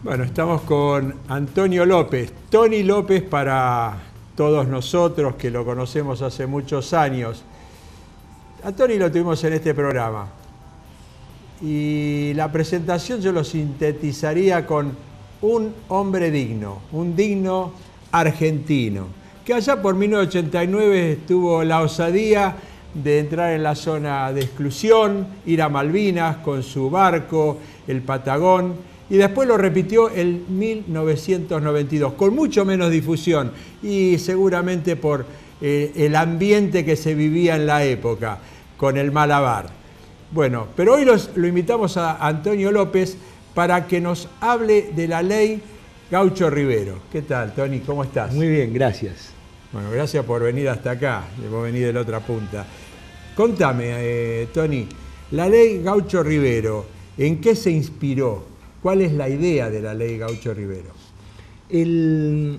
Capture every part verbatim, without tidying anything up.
Bueno, estamos con Antonio López, Tony López para todos nosotros que lo conocemos hace muchos años. A Tony lo tuvimos en este programa y la presentación yo lo sintetizaría con un hombre digno, un digno argentino, que allá por mil novecientos ochenta y nueve tuvo la osadía de entrar en la zona de exclusión, ir a Malvinas con su barco, el Patagón, y después lo repitió en mil novecientos noventa y dos, con mucho menos difusión y seguramente por eh, el ambiente que se vivía en la época, con el Malabar. Bueno, pero hoy los, lo invitamos a Antonio López para que nos hable de la ley Gaucho Rivero. ¿Qué tal, Tony? ¿Cómo estás? Muy bien, gracias. Bueno, gracias por venir hasta acá, hemos venido de la otra punta. Contame, eh, Tony, la ley Gaucho Rivero, ¿en qué se inspiró? ¿Cuál es la idea de la ley Gaucho Rivero? El,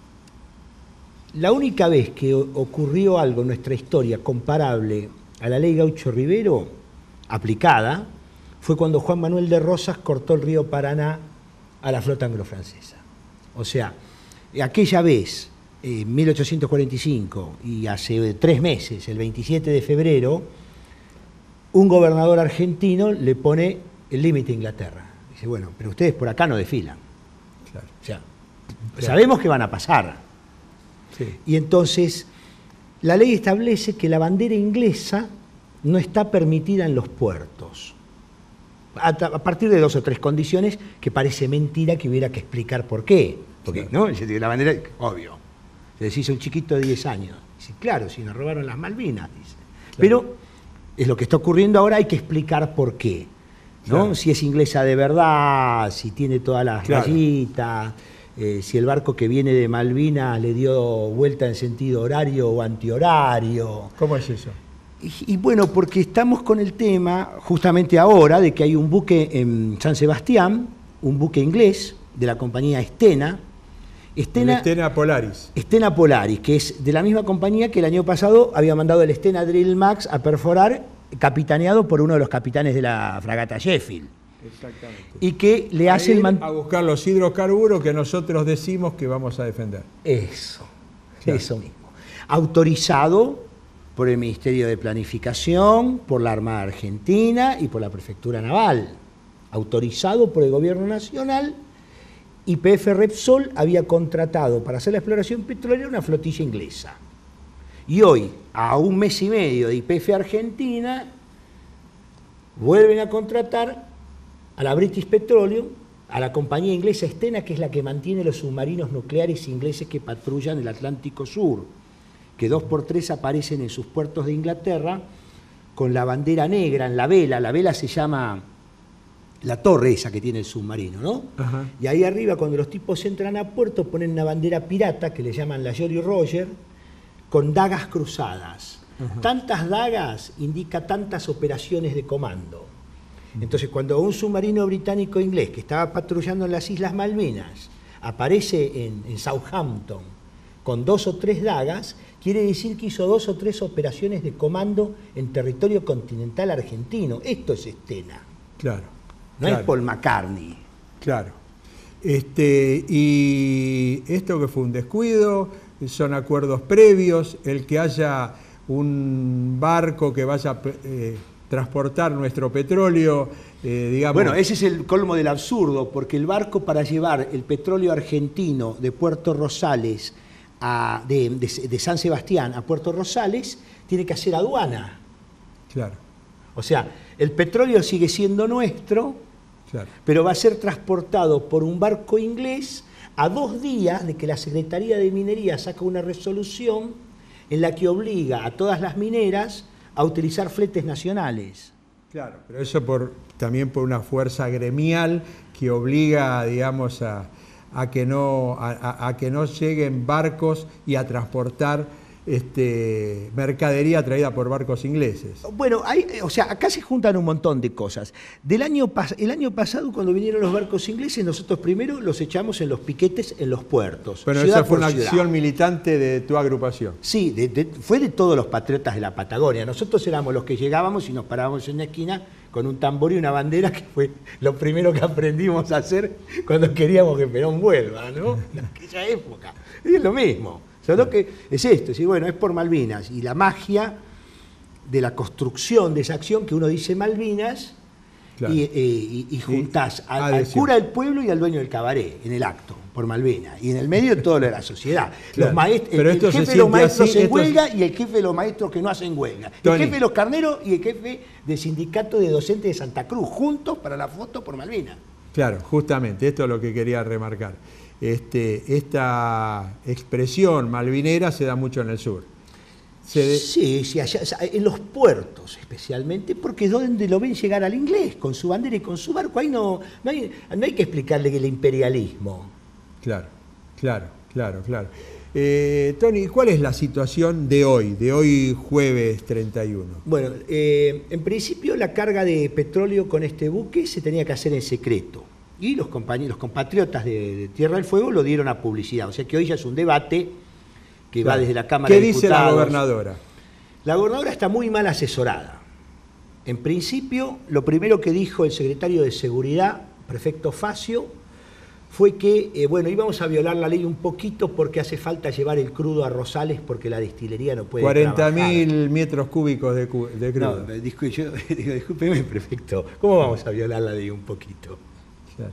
la única vez que ocurrió algo en nuestra historia comparable a la ley Gaucho Rivero, aplicada, fue cuando Juan Manuel de Rosas cortó el río Paraná a la flota anglo-francesa. O sea, aquella vez, en mil ochocientos cuarenta y cinco, y hace tres meses, el veintisiete de febrero, un gobernador argentino le pone el límite a Inglaterra. Dice, bueno, pero ustedes por acá no desfilan. Claro. O sea, Claro. sabemos que van a pasar. Sí. Y entonces, la ley establece que la bandera inglesa no está permitida en los puertos. A, a partir de dos o tres condiciones que parece mentira que hubiera que explicar por qué. Porque, Claro. ¿no? La bandera, obvio. Se les hizo un chiquito de diez años. Dice, claro, si nos robaron las Malvinas, dice. Claro. Pero es lo que está ocurriendo ahora, hay que explicar por qué. ¿No? Claro. Si es inglesa de verdad, si tiene todas las Claro. rayitas, eh, si el barco que viene de Malvinas le dio vuelta en sentido horario o antihorario. ¿Cómo es eso? Y, y bueno, porque estamos con el tema justamente ahora de que hay un buque en San Sebastián, un buque inglés de la compañía Stena, Stena, Stena Polaris. Stena Polaris, que es de la misma compañía que el año pasado había mandado el Stena Drill Max a perforar, capitaneado por uno de los capitanes de la fragata Sheffield. Exactamente. Y que le hace el man... a buscar los hidrocarburos que nosotros decimos que vamos a defender. Eso, Claro. eso mismo. Autorizado por el Ministerio de Planificación, por la Armada Argentina y por la Prefectura Naval. Autorizado por el Gobierno Nacional. Y P F Repsol había contratado para hacer la exploración petrolera una flotilla inglesa. Y hoy, a un mes y medio de Y P F Argentina, vuelven a contratar a la British Petroleum, a la compañía inglesa Stena, que es la que mantiene los submarinos nucleares ingleses que patrullan el Atlántico Sur, que dos por tres aparecen en sus puertos de Inglaterra con la bandera negra en la vela. La vela se llama la torre esa que tiene el submarino, ¿no? Ajá. Y ahí arriba, cuando los tipos entran a puerto, ponen una bandera pirata que le llaman la Jolly Roger, con dagas cruzadas. Ajá. Tantas dagas indica tantas operaciones de comando. Entonces, cuando un submarino británico-inglés que estaba patrullando en las Islas Malvinas aparece en, en Southampton con dos o tres dagas, quiere decir que hizo dos o tres operaciones de comando en territorio continental argentino. Esto es Stena, Claro. no claro. es Paul McCartney. Claro. Este, y esto que fue un descuido, son acuerdos previos, el que haya un barco que vaya a eh, transportar nuestro petróleo, eh, digamos... Bueno, ese es el colmo del absurdo, porque el barco para llevar el petróleo argentino de Puerto Rosales, a, de, de, de San Sebastián a Puerto Rosales, tiene que hacer aduana. Claro, O sea, el petróleo sigue siendo nuestro, claro. pero va a ser transportado por un barco inglés a dos días de que la Secretaría de Minería saca una resolución en la que obliga a todas las mineras a utilizar fletes nacionales. Claro, pero eso por, también por una fuerza gremial que obliga, digamos, a, a, que, no, a, a que no lleguen barcos y a transportar este, mercadería traída por barcos ingleses. Bueno, hay, o sea, acá se juntan un montón de cosas. Del año el año pasado, cuando vinieron los barcos ingleses, nosotros primero los echamos en los piquetes en los puertos. Bueno, ciudad esa fue por una ciudad. acción militante de tu agrupación. Sí, de, de, fue de todos los patriotas de la Patagonia. Nosotros éramos los que llegábamos y nos parábamos en la esquina con un tambor y una bandera, que fue lo primero que aprendimos a hacer cuando queríamos que Perón vuelva, ¿no? En aquella época. Y es lo mismo. Solo que es esto, es, bueno, es por Malvinas. Y la magia de la construcción de esa acción, que uno dice Malvinas, claro. y, eh, y, y juntás y, al, al cura del pueblo y al dueño del cabaret en el acto, por Malvinas. Y en el medio todo lo de la sociedad. Claro. Los maestros, el, el jefe de los maestros así, en huelga es... y el jefe de los maestros que no hacen huelga. Tony. El jefe de los carneros y el jefe del sindicato de docentes de Santa Cruz, juntos para la foto por Malvinas. Claro, justamente, esto es lo que quería remarcar. Este, esta expresión malvinera se da mucho en el sur. De... Sí, sí, allá, en los puertos especialmente, porque es donde lo ven llegar al inglés, con su bandera y con su barco. Ahí no, no, hay, no hay que explicarle que el imperialismo. Claro, claro, claro, claro. Eh, Tony, ¿cuál es la situación de hoy, de hoy jueves treinta y uno? Bueno, eh, en principio la carga de petróleo con este buque se tenía que hacer en secreto. Y los, compañeros, los compatriotas de, de Tierra del Fuego lo dieron a publicidad. O sea que hoy ya es un debate que claro. va desde la Cámara de Diputados. ¿Qué dice la gobernadora? La gobernadora está muy mal asesorada. En principio, lo primero que dijo el secretario de Seguridad, prefecto Facio, fue que, eh, bueno, íbamos a violar la ley un poquito porque hace falta llevar el crudo a Rosales porque la destilería no puede cuarenta mil metros cúbicos de, cu de crudo. No, disculpe, yo, digo, discúlpeme, prefecto, ¿cómo vamos a violar la ley un poquito? Claro.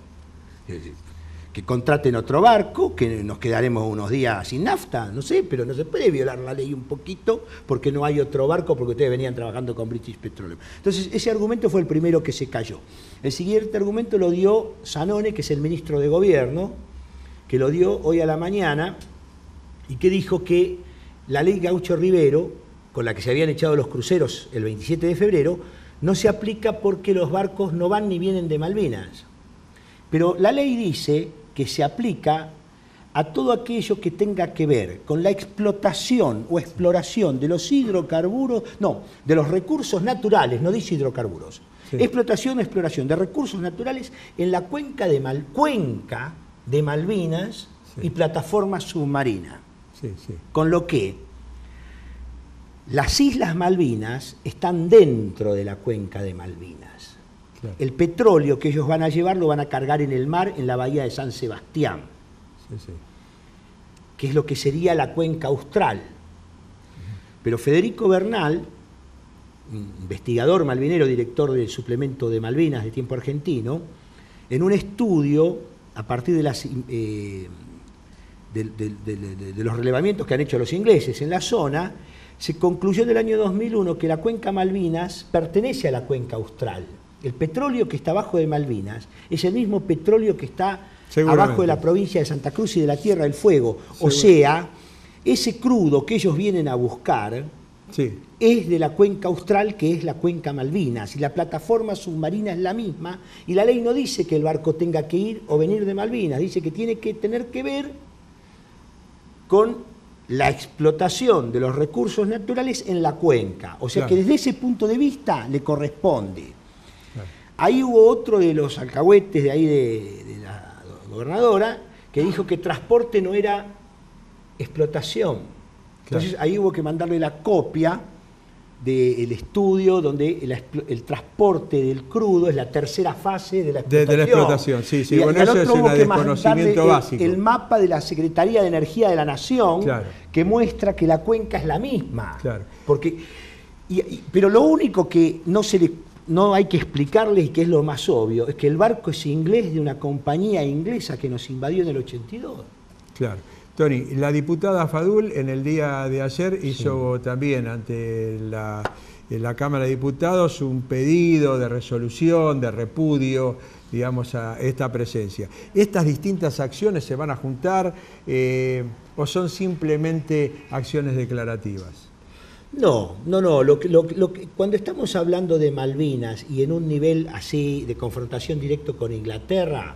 Que contraten otro barco, que nos quedaremos unos días sin nafta, no sé, pero no se puede violar la ley un poquito porque no hay otro barco, porque ustedes venían trabajando con British Petroleum. Entonces, ese argumento fue el primero que se cayó. El siguiente argumento lo dio Zanone, que es el ministro de Gobierno, que lo dio hoy a la mañana, y que dijo que la ley Gaucho Rivero, con la que se habían echado los cruceros el veintisiete de febrero, no se aplica porque los barcos no van ni vienen de Malvinas. Pero la ley dice que se aplica a todo aquello que tenga que ver con la explotación o exploración de los hidrocarburos, no, de los recursos naturales, no dice hidrocarburos, sí. explotación o exploración de recursos naturales en la cuenca de, Mal, cuenca de Malvinas sí. y plataforma submarina. Sí, sí. Con lo que las Islas Malvinas están dentro de la cuenca de Malvinas. Claro. El petróleo que ellos van a llevar lo van a cargar en el mar, en la bahía de San Sebastián, sí, sí. que es lo que sería la cuenca austral. Uh-huh. Pero Federico Bernal, investigador malvinero, director del suplemento de Malvinas de Tiempo Argentino, en un estudio, a partir de, las, eh, de, de, de, de, de los relevamientos que han hecho los ingleses en la zona, se concluyó en el año dos mil uno que la cuenca Malvinas pertenece a la cuenca austral. El petróleo que está abajo de Malvinas es el mismo petróleo que está abajo de la provincia de Santa Cruz y de la Tierra del Fuego. O sea, ese crudo que ellos vienen a buscar sí. es de la cuenca austral, que es la cuenca Malvinas. Y la plataforma submarina es la misma. Y la ley no dice que el barco tenga que ir o venir de Malvinas. Dice que tiene que tener que ver con la explotación de los recursos naturales en la cuenca. O sea claro. que desde ese punto de vista le corresponde. Ahí hubo otro de los alcahuetes de ahí de, de la gobernadora que dijo que transporte no era explotación. Entonces claro. ahí hubo que mandarle la copia del estudio donde el, el transporte del crudo es la tercera fase de la explotación. De, de la explotación, sí, sí. Y, bueno, y al eso otro es hubo un que desconocimiento el, básico. El mapa de la Secretaría de Energía de la Nación claro. que muestra que la cuenca es la misma. Claro. Porque, y, y, pero lo único que no se le no hay que explicarles, y que es lo más obvio, es que el barco es inglés, de una compañía inglesa que nos invadió en el ochenta y dos. Claro. Tony, la diputada Fadul en el día de ayer hizo sí. también ante la, la Cámara de Diputados un pedido de resolución, de repudio, digamos, a esta presencia. ¿Estas distintas acciones se van a juntar eh, o son simplemente acciones declarativas? No, no, no. Lo que, lo, lo que, cuando estamos hablando de Malvinas y en un nivel así de confrontación directo con Inglaterra,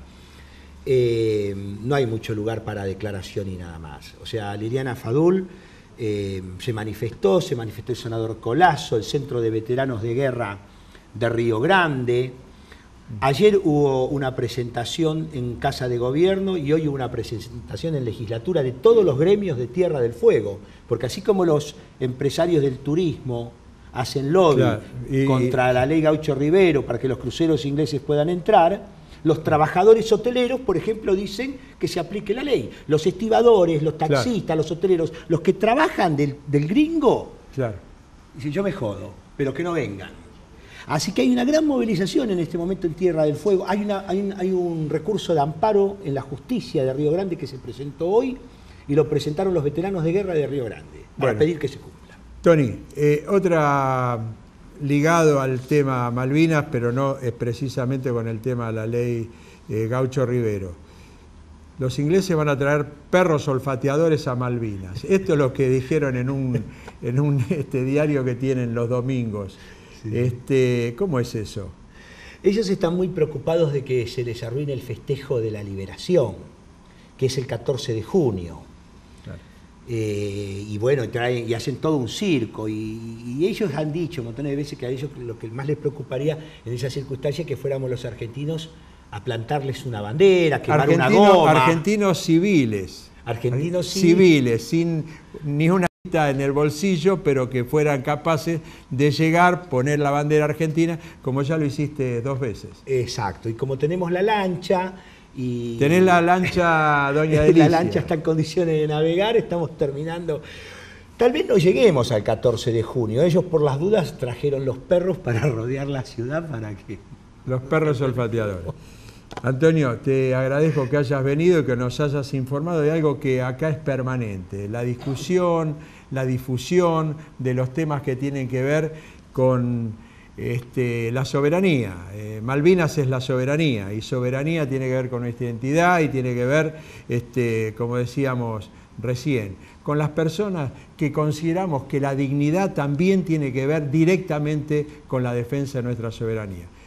eh, no hay mucho lugar para declaración y nada más. O sea, Liliana Fadul eh, se manifestó, se manifestó el senador Colazo, el Centro de Veteranos de Guerra de Río Grande. Ayer hubo una presentación en Casa de Gobierno y hoy hubo una presentación en legislatura de todos los gremios de Tierra del Fuego, porque así como los empresarios del turismo hacen lobby claro, y, contra la ley Gaucho Rivero para que los cruceros ingleses puedan entrar, los trabajadores hoteleros, por ejemplo, dicen que se aplique la ley. Los estibadores, los taxistas, claro, los hoteleros, los que trabajan del, del gringo, claro, dicen yo me jodo, pero que no vengan. Así que hay una gran movilización en este momento en Tierra del Fuego. Hay, una, hay, un, hay un recurso de amparo en la justicia de Río Grande que se presentó hoy y lo presentaron los veteranos de guerra de Río Grande para bueno, pedir que se cumpla. Tony, eh, otra ligado al tema Malvinas, pero no es precisamente con el tema de la ley eh, Gaucho Rivero. Los ingleses van a traer perros olfateadores a Malvinas. Esto es lo que dijeron en un, en un este, diario que tienen los domingos. Sí. Este, ¿cómo es eso? Ellos están muy preocupados de que se les arruine el festejo de la liberación, que es el catorce de junio. Claro. Eh, y bueno, traen, y hacen todo un circo. Y, y ellos han dicho un montón de veces que a ellos lo que más les preocuparía en esa circunstancia es que fuéramos los argentinos a plantarles una bandera, quemar Argentino, una goma. Argentinos civiles. Argentinos civiles, sin ni una en el bolsillo, pero que fueran capaces de llegar, poner la bandera argentina, como ya lo hiciste dos veces. Exacto, y como tenemos la lancha y... Tenés la lancha, doña Delicia. La lancha está en condiciones de navegar, estamos terminando. Tal vez no lleguemos al catorce de junio, ellos por las dudas trajeron los perros para rodear la ciudad para que... Los perros olfateadores. Antonio, te agradezco que hayas venido y que nos hayas informado de algo que acá es permanente, la discusión, la difusión de los temas que tienen que ver con este, la soberanía. Eh, Malvinas es la soberanía y soberanía tiene que ver con nuestra identidad y tiene que ver, este, como decíamos recién, con las personas que consideramos que la dignidad también tiene que ver directamente con la defensa de nuestra soberanía.